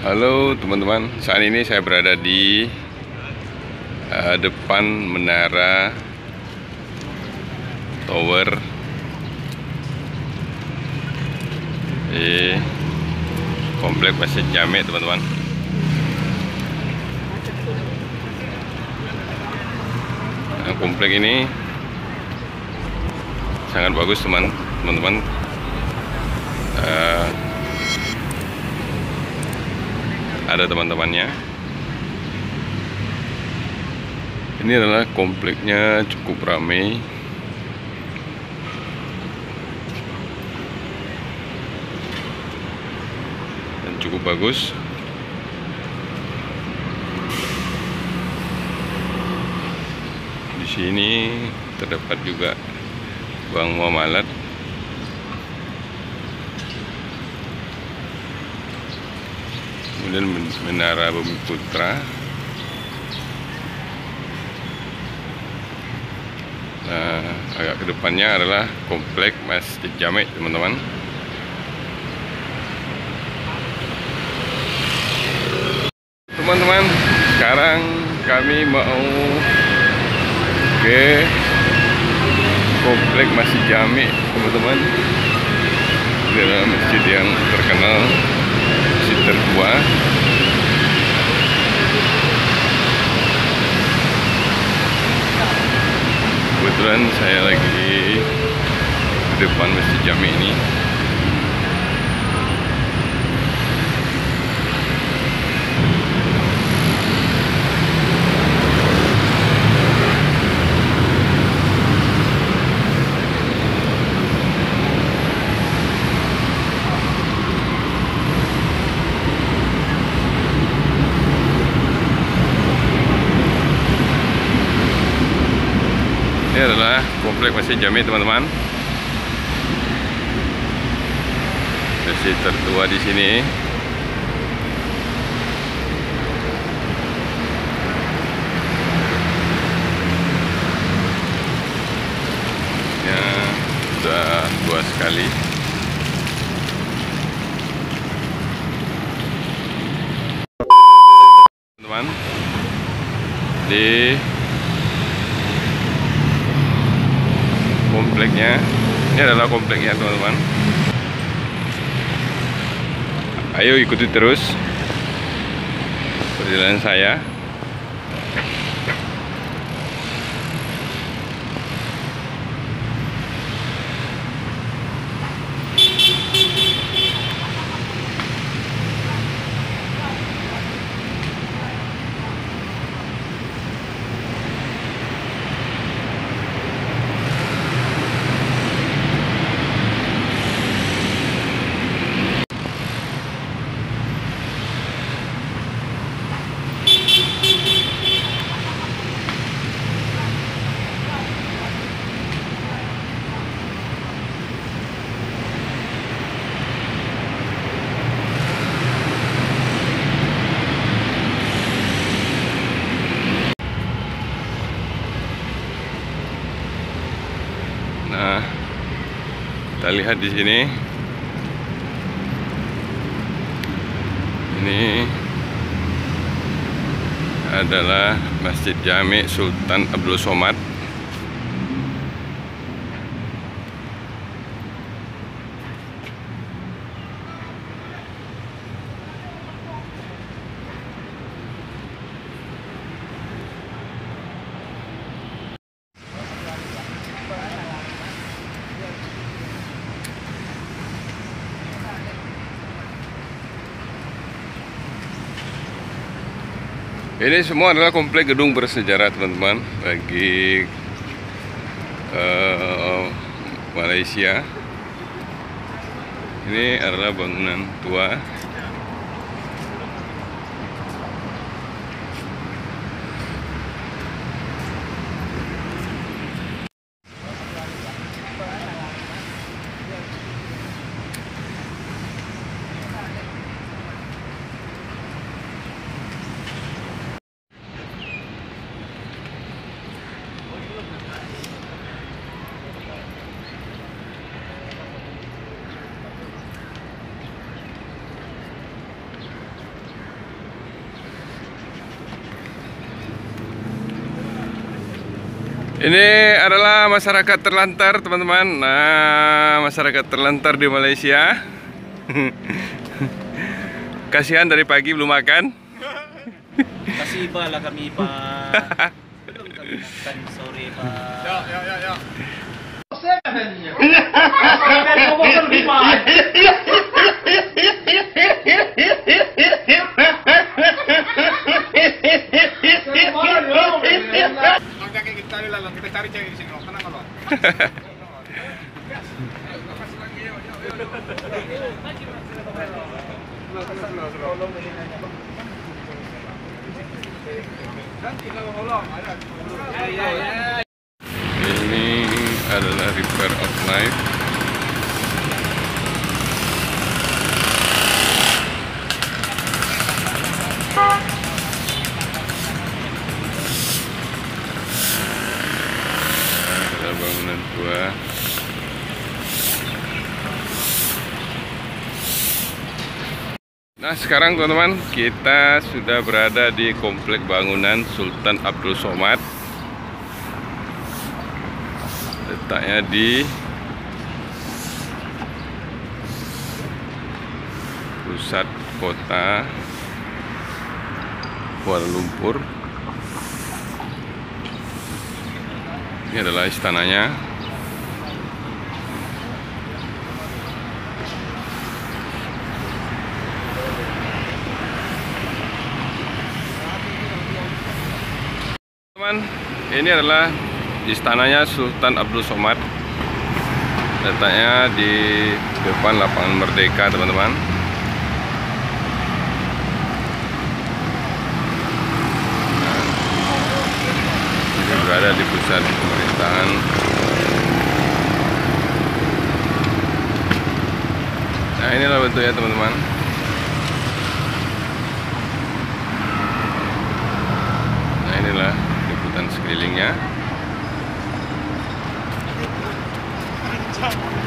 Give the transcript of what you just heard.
Halo teman-teman, saat ini saya berada di depan menara tower di komplek Masjid Jami, teman-teman. Nah, komplek ini sangat bagus teman-teman. Ada teman-temannya. Ini adalah kompleknya cukup ramai. Dan cukup bagus. Di sini terdapat juga bank muamalat. Kemudian menara Bumi Putra. Nah, agak ke depannya adalah komplek Masjid Jami, teman-teman. Teman-teman, sekarang kami mau ke komplek Masjid Jami, teman-teman. Ini adalah masjid yang terkenal, masjid tertua. Kebetulan saya lagi di depan Masjid Jami ini. Ini adalah komplek Masjid Jami, teman-teman. Masjid tertua di sini. Ya, sudah tua sekali. Teman-teman, di kompleknya, ini adalah kompleknya, teman-teman. Ayo ikuti terus perjalanan saya. Nah, kita lihat di sini. Ini adalah Masjid Jami Sultan Abdul Somad. Ini semua adalah komplek gedung bersejarah, teman-teman, bagi Malaysia. Ini adalah bangunan tua. Ini adalah masyarakat terlantar, teman-teman. Nah, masyarakat terlantar di Malaysia. Kasihan dari pagi belum makan. Kasih iba lah kami Pak. Belum kami makan sore Pak. Ya. Kita cari cewek di sini, kenapa lo? Ini adalah River of Life. Ada bangunan tua. Nah, sekarang teman-teman, kita sudah berada di komplek bangunan Sultan Abdul Somad. Letaknya di pusat kota Kuala Lumpur. Ini adalah istananya. Teman, ini adalah istananya Sultan Abdul Somad. Letaknya di depan lapangan Merdeka, teman-teman. Nah, ini berada di pusat pemerintahan. Nah, inilah bentuknya, teman-teman. Nah, inilah liputan sekelilingnya.